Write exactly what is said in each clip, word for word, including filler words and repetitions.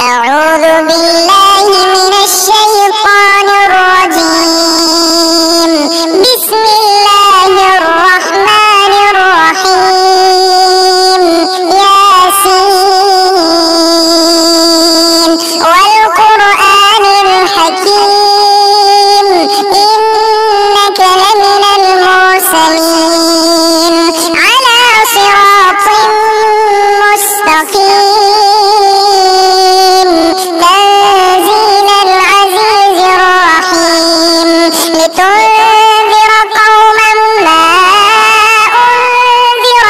أعوذ بالله من الشيطان الرجيم. بسم الله الرحمن الرحيم. ياسين والقرآن الحكيم إنك لمن المرسلين على صراط مستقيم. تنزيل العزيز الرحيم لتنذر قوما ما أنذر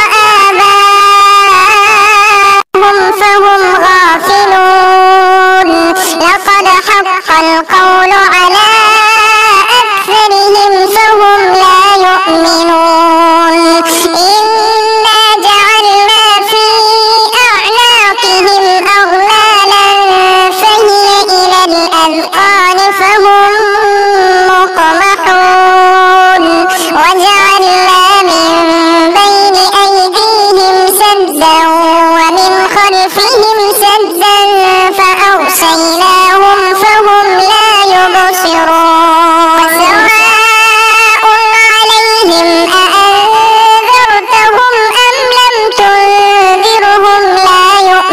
آباؤهم فهم غافلون. لقد حق القول على أكثرهم فهم لا يؤمنون. إنا جعلنا في أعناقهم أغلالا فهي إلى الأذقان فهم مقمحون. وجعلنا من بين أيديهم سدا ومن خلفهم سدا فأغشيناهم فهم لا يبصرون. سواء عليهم أأنذرتهم أم لم تنذرهم لا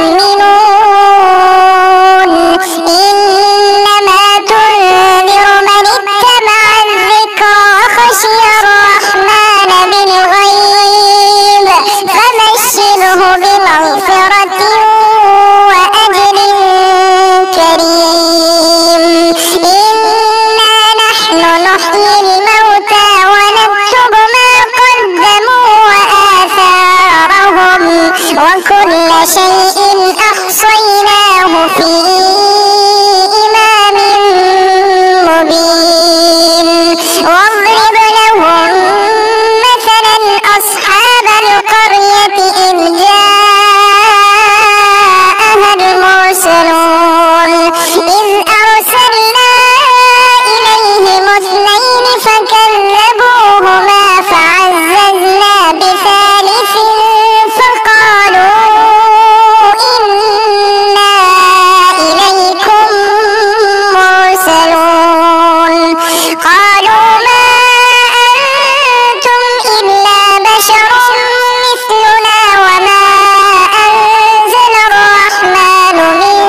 يؤمنون. إنما تنذر من اتبع الذكر وخشي الرحمن بالغيب فبشره بمغفرة وأجر كريم. إنا نحن نحيي الموتى ونكتب ما قدموا وآثارهم وكل شيء أحصيناه في إمام مبين. واضرب لهم مثلا أصحاب القرية إذ جاءها المرسلون إذ أرسلنا إليهم اثنين فكذبوهما فعززنا بثالث فقالوا إنا إليكم مرسلون. قالوا ما أنتم إلا بشر مثلنا وما أنزل الرحمن من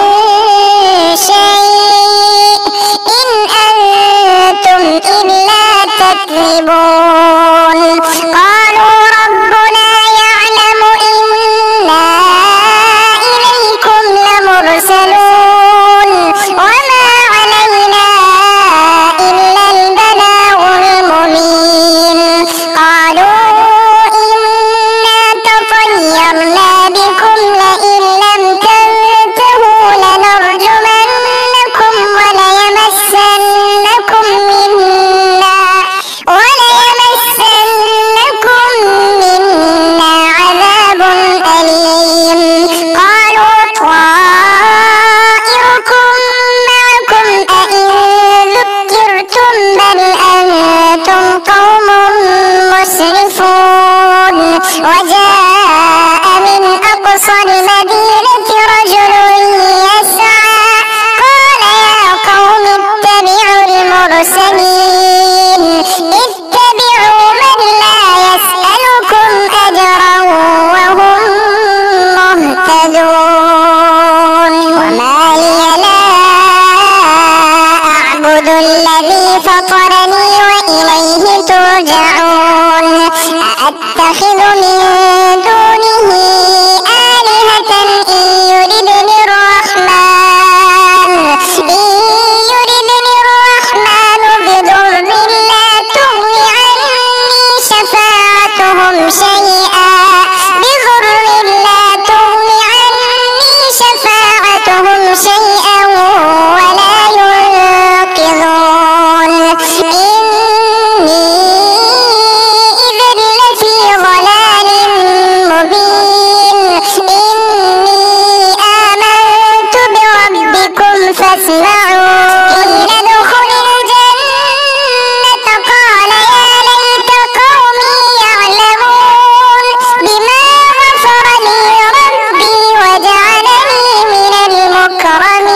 شيء إن أنتم إلا تكذبون. قالوا ربنا يعلم إنا إليكم لمرسلون وما علينا إلا البلاغ المبين. قالوا إنا تطيرنا بكم لئن لم تنتهوا لنرجمنكم وليمسنكم منا وليمسنكم منا عذاب أليم. قالوا طائركم معكم أئن ذكرتم بل أنتم قوم مسرفون. وجاء من أقصى المدينة رجل يسعى قال يا قوم اتبعوا المرسلين اتبعوا من لا يسألكم أجرا وهم مهتدون. وما لي لا أعبد الذي فطرني وإليه ترجعون. أأتخذ من دونه آلهة إن يردني الرحمن إن يردني الرحمن بضر لا تغن عني شفاعتهم شيئا بضر لا تغن عني شفاعتهم شيئا ولا ينقذون. إني إذا لفي ضلال مبين. إني آمنت بربكم فاسمعون. قيل ادخل الجنة قال يا ليت قومي يعلمون بما غفر لي ربي وجعلني من المكرمين.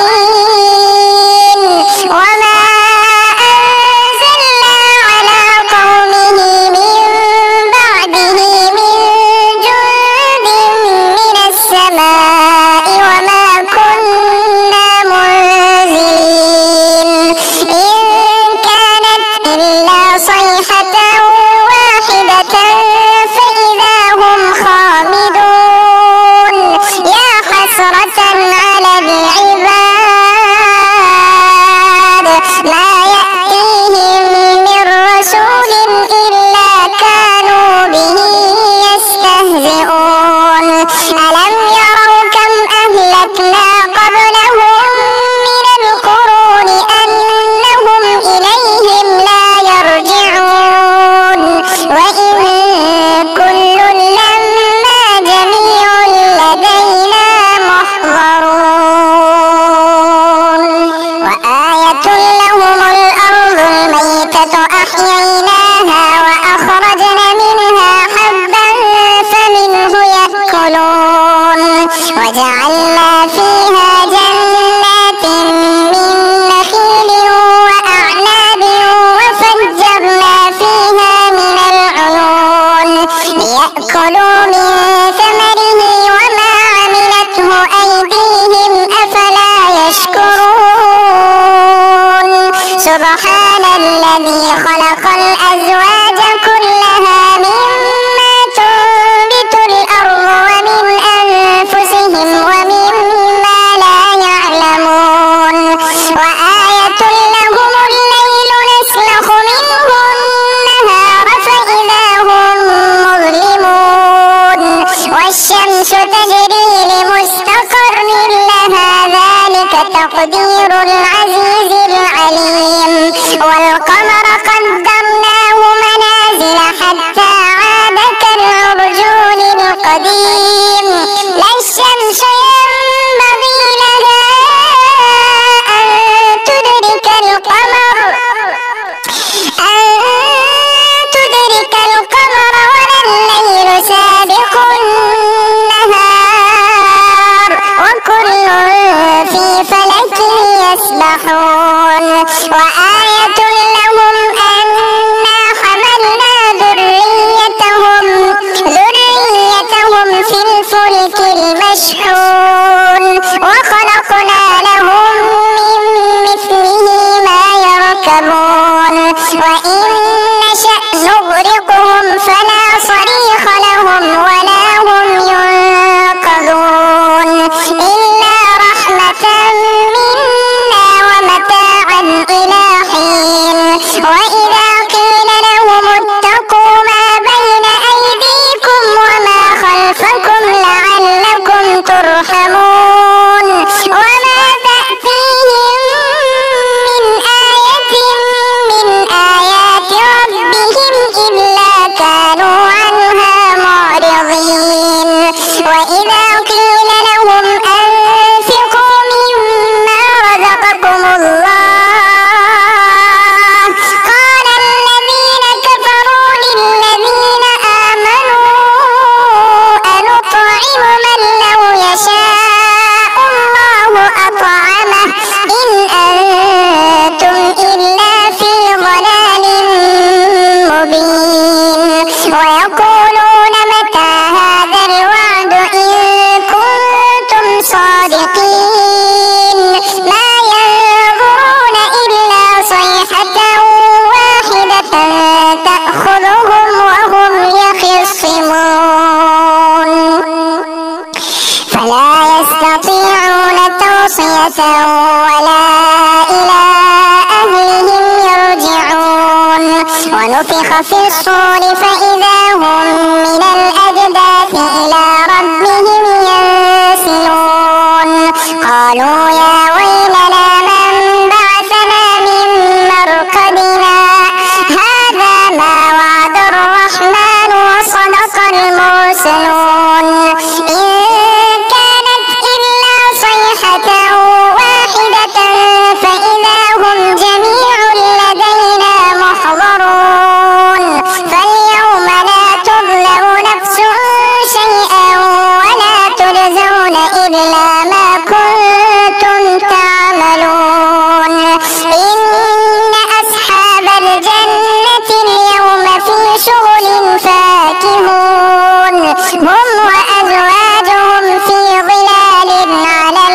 بغتة ولا إلى أهلهم يرجعون. ونفخ في الصور فإذا هم من الأجداث إلى ربهم ينسلون. قالوا يا ويلنا من بعثنا من مرقدنا هذا ما وعد الرحمن وصدق المرسلون. إن كانت إلا صيحة واحدة فإذا هم جميع لدينا محضرون. فاليوم لا تظلم نفس شيئا ولا تجزون إلا ما كنتم تعملون. إن أصحاب الجنة اليوم في شغل فاكهون هم وأزواجهم في ظلال على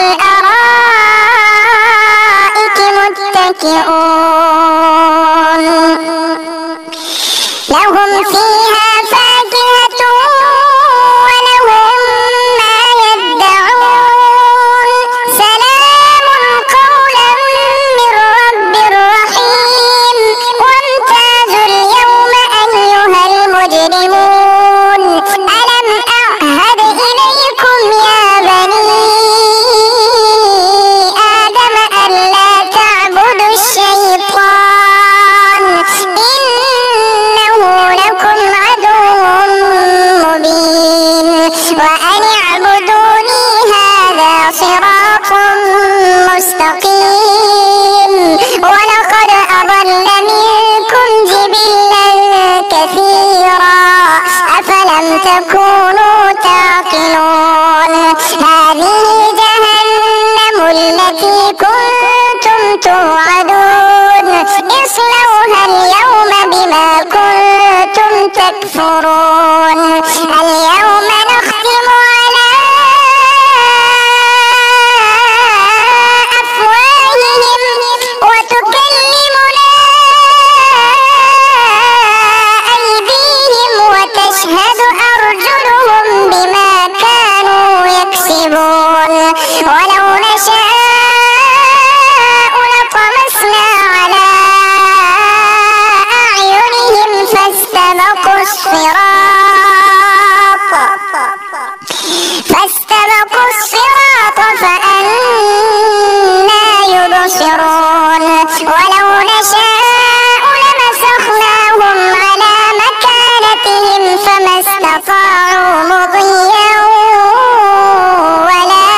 الأرائك متكئون. لهم فيها فاكهة ولهم ما يدعون. سلام قولا من رب رحيم. وامتازوا اليوم أيها المجرمون ألم أعهد إليكم يا بني آدم ألا تعبدوا الشيطان إنه لكم عدو مبين. وأن اعبدوني هذا صراط مستقيم. ولقد أضل منكم جبلا كثيرا أفلم تكونوا تعقلون. هذه جهنم التي كنتم توعدون اصلوها اليوم بما كنتم تكفرون. اليوم نختم على أفواههم وتكلمنا أيديهم وتشهد أرجلهم بما كانوا يكسبون. ولو نشاء لطمسنا على أعينهم فاستبقوا الصراط فاستبقوا الصراط فأنى يبصرون. ولو نشاء لمسخناهم على مكانتهم فما استطاعوا مضيا ولا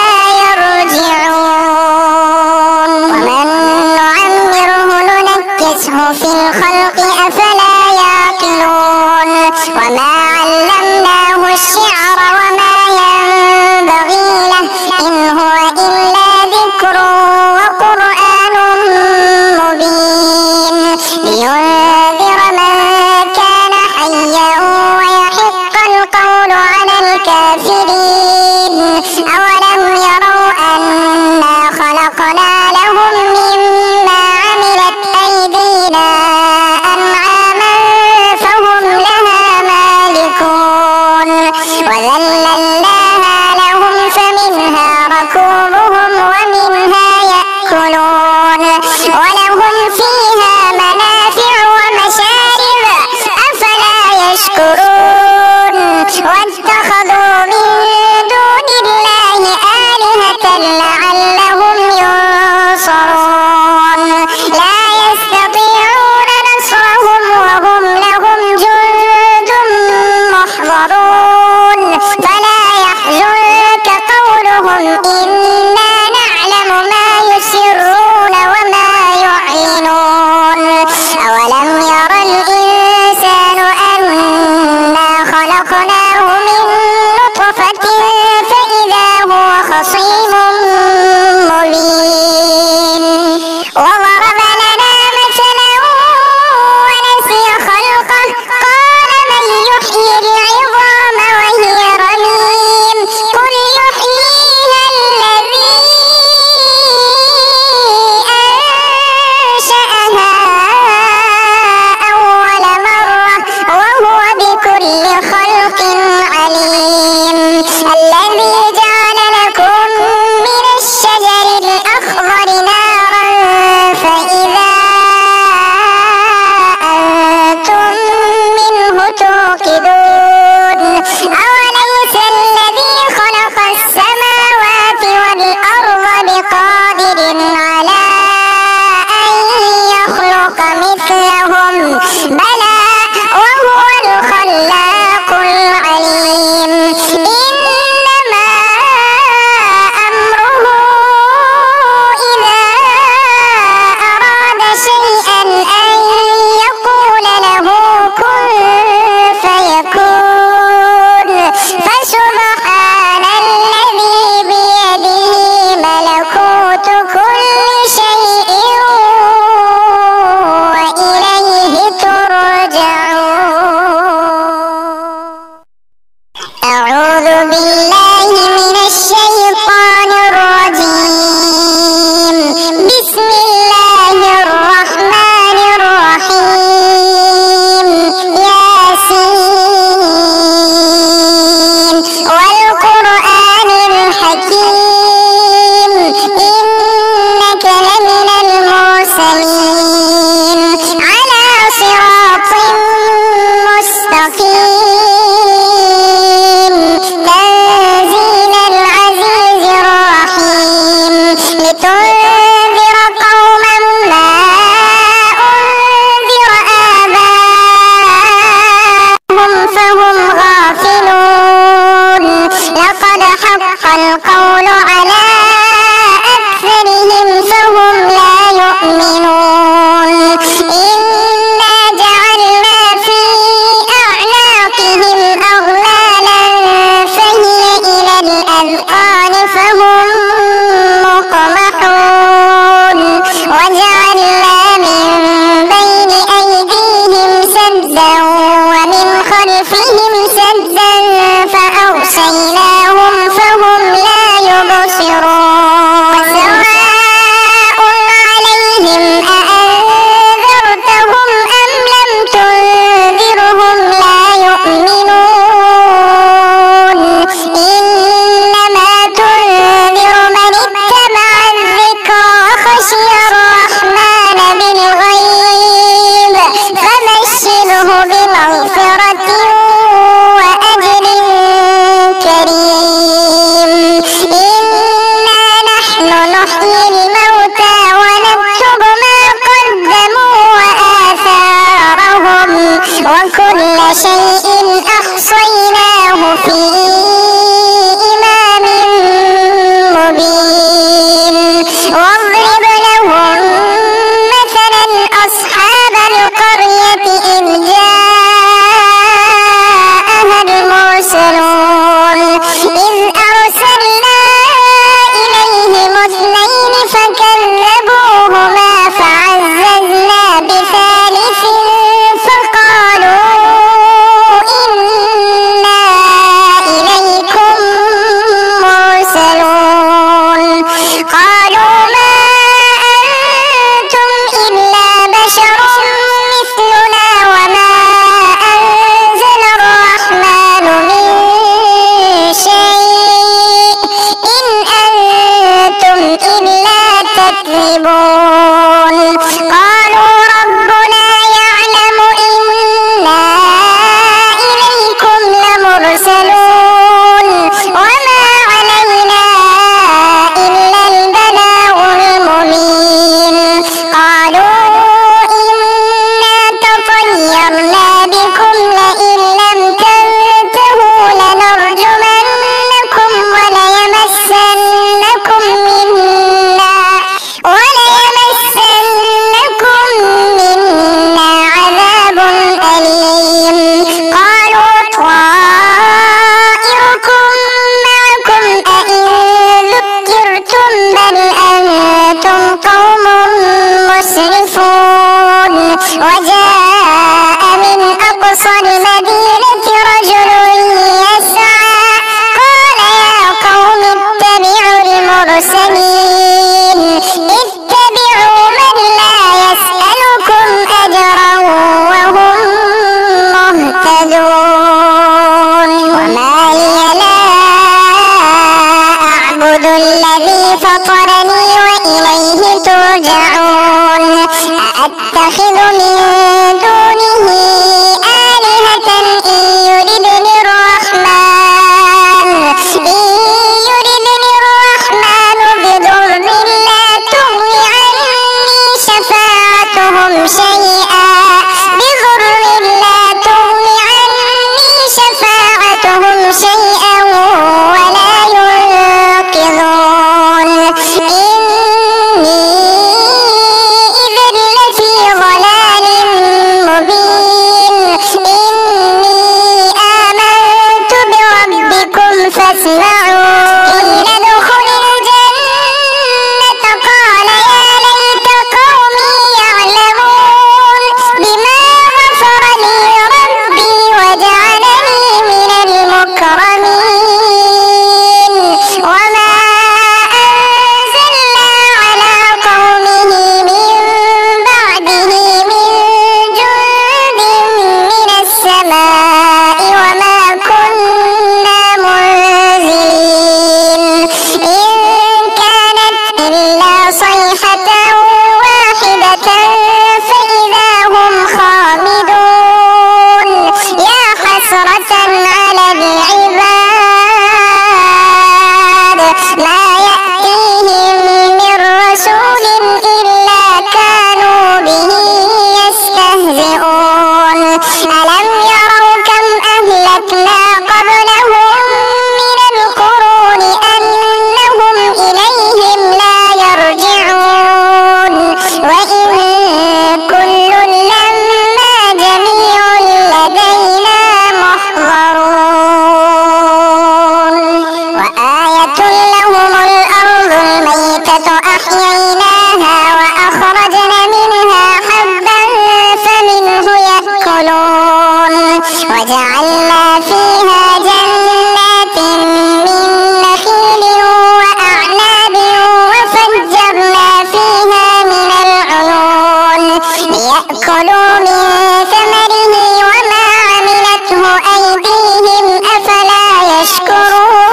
يرجعون. ومن نعمره ننكسه في الخلق أفلا يعقلون. وما علمناه الشعر وما ينبغي له إن هو إلا ذكر وقرآن لتنذر قوما ما أنذر آباؤهم فهم غافلون لقد حق القول على أكثرهم فهم لا يؤمنون إنا جعلنا في أعناقهم أغلالا فهي إلى الأذقان فهم مقمحون وجعلنا من بين أيديهم سدا ومن خلفهم سدا فأغشيناهم فهم لا يبصرون سواء عليهم أأنذرتهم أم لم تنذرهم لا يؤمنون إنما تنذر من اتبع الذكر وخشي الرحمن بالغيب فبشره بمغفرة وأجر كريم إنا نحن نحيي الموتى ونكتب ما قدموا وآثارهم وكل شيء أحصيناه في إمام مبين واضرب لهم مثلا أصحاب القرية إذ جاءها المرسلون إذ أرسلنا إليهم اثنين فكذبوهما فعززنا بثالث فقالوا إنا إليكم مرسلون قالوا ما أنتم إلا بشر مثلنا وما أنزل الرحمن من شيء إن أنتم إلا تكذبون قالوا ربنا يعلم إنا إليكم لمرسلون وما علينا إلا البلاغ المبين قالوا إنا تطيرنا بكم لئن لم تنتهوا لنرجمنكم وليمسنكم منا وليمسنكم منا عذاب أليم قالوا طائركم معكم أئن ذكرتم بل أنتم قوم مسرفون وجاء من أقصى المدينة رجل يسعى قال يا قوم اتبعوا المرسلين اتبعوا من لا يسألكم أجرا وهم مهتدون وما لي لا أعبد الذي فطرني وإليه ترجعون الأرض أحييناها وأخرجنا منها حبا فمنه يأكلون وجعلنا فيها جنات من نخيل وأعناب وفجرنا فيها من العيون ليأكلوا من ثمره وما عملته أيديهم أفلا يشكرون.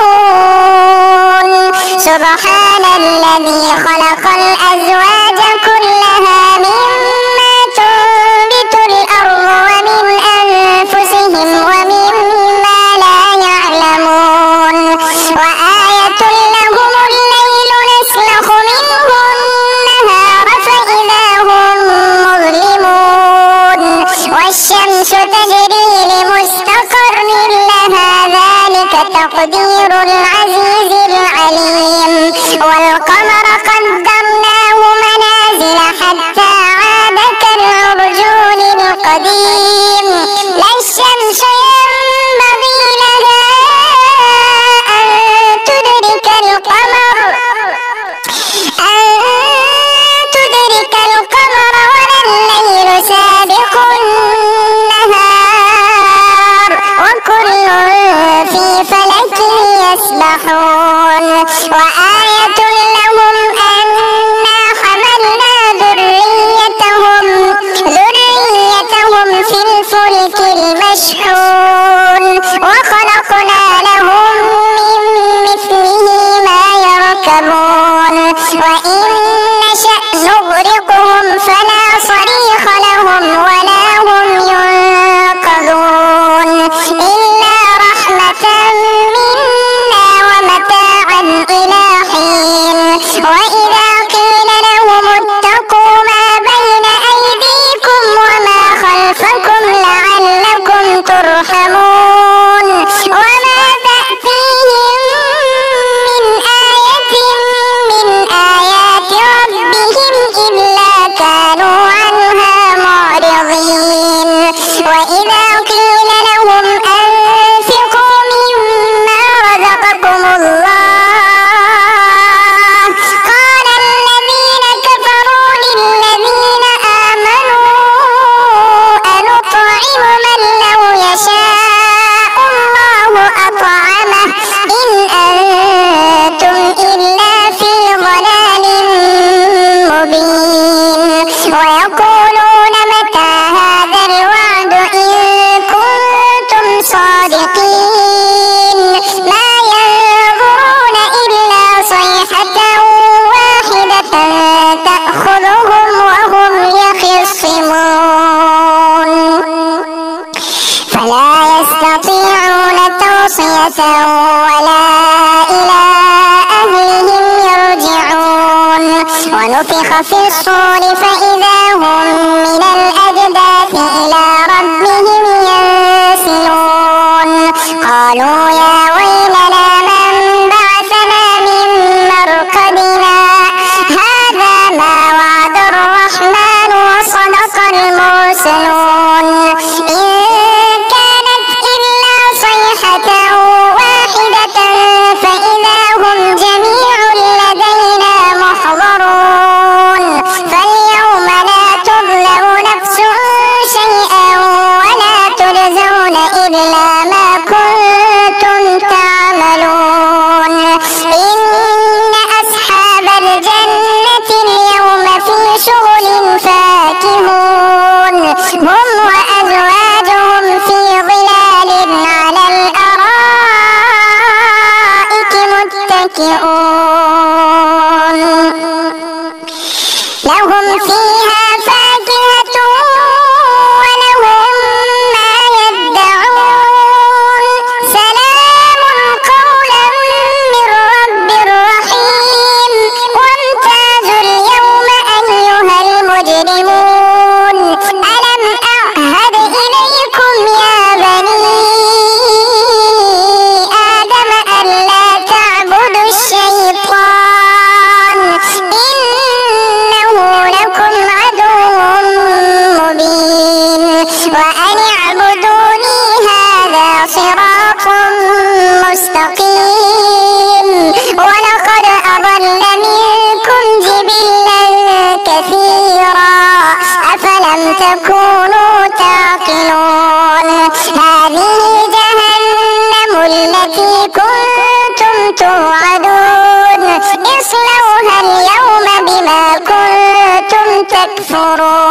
سبحان الذي خلق الأزواج كلها مما تنبت الأرض ومن أنفسهم ومما لا يعلمون. وآية لهم الليل نسلخ منه النهار فإذا هم مظلمون والشمس تجري لمستقر لها ذلك تقدير العزيز العليم. والقمر قدرناه منازل حتى عاد كالعرجون القديم. لا الشمس ينبغي لها أن تدرك القمر أن تدرك القمر ولا الليل سابق النهار وكل في فلك يسبحون. وآية لهم أنا حملنا ذريتهم ذريتهم في الفلك المشحون وخلقنا لهم من مثله ما يركبون. وإن نشأ نغرقهم فلا صريخ لهم ولا هم ينقذون إلا رحمة منا ومتاعا إلى حين. وإذا قيل لهم اتقوا ما بين أيديكم وما خلفكم لعلكم ترحمون. وما تأتيهم من آية من آيات ربهم إلا كانوا عنها معرضين. وإذا قيل لهم أنفقوا مما رزقكم الله قال الذين كفروا للذين آمنوا أنطعم من لو يشاء الله أطعمه إن أنتم إلا في ضلال مبين. ويقولون متى هذا الوعد إن كنتم صادقين. ما ينظرون إلا صيحة واحدة تأخذهم وهم يخصمون فلا يستطيعون توصية ولا إلى أهلهم يرجعون. ونفخ في الصور فإذا هم من الأجداث إلى ربهم ينسلون. قالوا يا ويلنا من بعثنا من مرقدنا هذا ما وعد الرحمن وصدق المرسلون. إن كانت إلا صيحة واحدة فإذا هم جميع لدينا محضرون. فاليوم لا تظلم نفس شيئا ولا تجزون إلا ما كنتم تعملون. إن أصحاب الجنة اليوم في شغل فاكهون هم وأزواجهم في ظلال على الأرائك متكئون لهم فيها فاكهة ولهم ما يدعون. سلام قولا من رب رحيم. وامتازوا اليوم أيها المجرمون ألم أعهد إليكم يا بني آدم ألا تعبدوا الشيطان إنه لكم تكونوا تعقلون. هذه جهنم التي كنتم توعدون اصلوها اليوم بما كنتم تكفرون.